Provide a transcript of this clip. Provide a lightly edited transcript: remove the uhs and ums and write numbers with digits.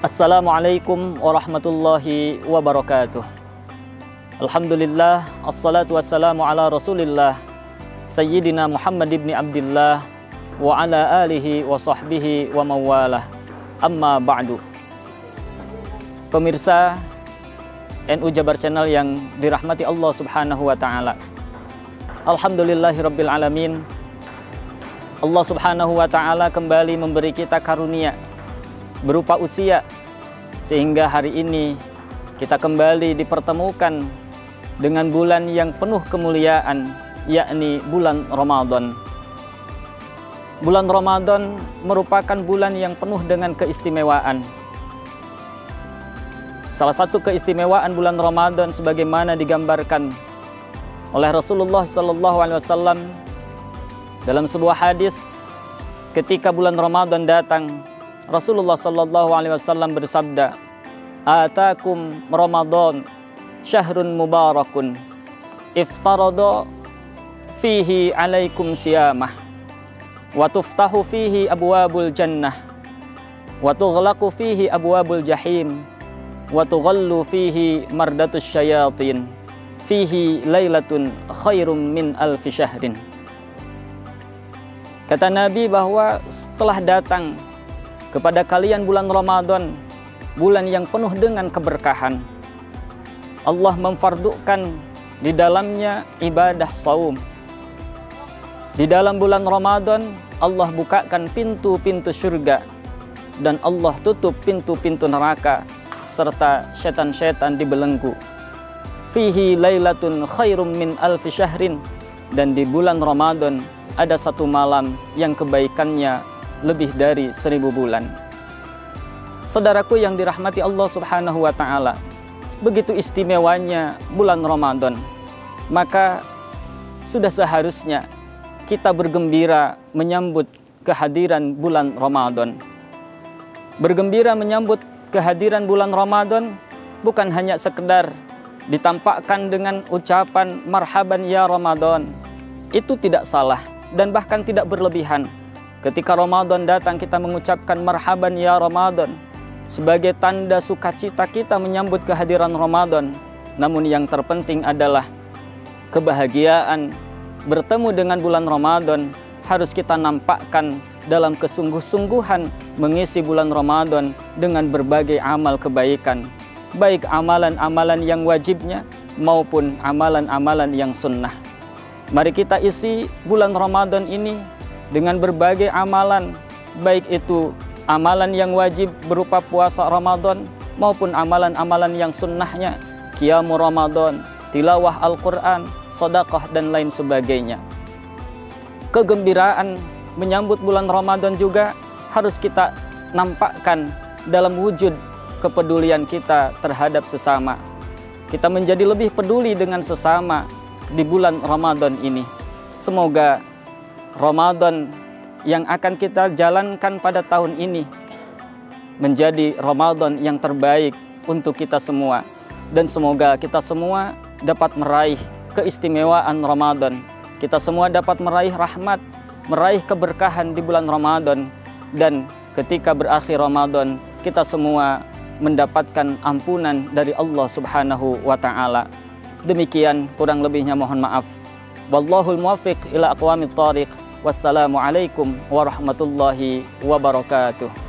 Assalamualaikum warahmatullahi wabarakatuh. Alhamdulillah, assalatu wassalamu ala rasulillah Sayyidina Muhammad ibn Abdillah wa ala alihi wa sahbihi wa mawalah. Amma ba'du. Pemirsa NU Jabar Channel yang dirahmati Allah subhanahu wa ta'ala, alhamdulillahirabbil alamin. Allah subhanahu wa ta'ala kembali memberi kita karunia berupa usia, sehingga hari ini kita kembali dipertemukan dengan bulan yang penuh kemuliaan, yakni bulan Ramadan. Bulan Ramadan merupakan bulan yang penuh dengan keistimewaan. Salah satu keistimewaan bulan Ramadan sebagaimana digambarkan oleh Rasulullah SAW dalam sebuah hadis, ketika bulan Ramadan datang, Rasulullah SAW bersabda, "Atakum Ramadan syahrun mubarakun, iftarada fihi alaikum siyamah, wa tuftahu fihi abwabul jannah, wa tughlaqu fihi abwabul jahim, wa tughallu fihi mardatus syayatin, fihi lailatun khairum min alfi syahrin." Kata Nabi bahwa setelah datang kepada kalian bulan Ramadan, bulan yang penuh dengan keberkahan, Allah memfardukan di dalamnya ibadah saum. Di dalam bulan Ramadan Allah bukakan pintu-pintu surga dan Allah tutup pintu-pintu neraka serta setan-setan dibelenggu. Fihi lailatun khairum min alfi syahrin, dan di bulan Ramadan ada satu malam yang kebaikannya lebih dari 1000 bulan. Saudaraku yang dirahmati Allah subhanahu wa ta'ala, begitu istimewanya bulan Ramadan, maka sudah seharusnya kita bergembira menyambut kehadiran bulan Ramadan. Bergembira menyambut kehadiran bulan Ramadan bukan hanya sekedar ditampakkan dengan ucapan marhaban ya Ramadan. Itu tidak salah dan bahkan tidak berlebihan. Ketika Ramadan datang, kita mengucapkan marhaban ya Ramadan sebagai tanda sukacita kita menyambut kehadiran Ramadan. Namun yang terpenting adalah kebahagiaan bertemu dengan bulan Ramadan harus kita nampakkan dalam kesungguh-sungguhan mengisi bulan Ramadan dengan berbagai amal kebaikan, baik amalan-amalan yang wajibnya maupun amalan-amalan yang sunnah. Mari kita isi bulan Ramadan ini dengan berbagai amalan, baik itu amalan yang wajib berupa puasa Ramadan maupun amalan-amalan yang sunnahnya, qiyamul Ramadan, tilawah Al-Quran, sedekah dan lain sebagainya. Kegembiraan menyambut bulan Ramadan juga harus kita nampakkan dalam wujud kepedulian kita terhadap sesama. Kita menjadi lebih peduli dengan sesama di bulan Ramadan ini. Semoga Ramadan yang akan kita jalankan pada tahun ini menjadi Ramadan yang terbaik untuk kita semua. Dan semoga kita semua dapat meraih keistimewaan Ramadan. Kita semua dapat meraih rahmat, meraih keberkahan di bulan Ramadan. Dan ketika berakhir Ramadan, kita semua mendapatkan ampunan dari Allah subhanahu wa ta'ala. Demikian, kurang lebihnya mohon maaf. Wallahul muwaffiq ila aqwamit thariq. Wassalamualaikum warahmatullahi wabarakatuh.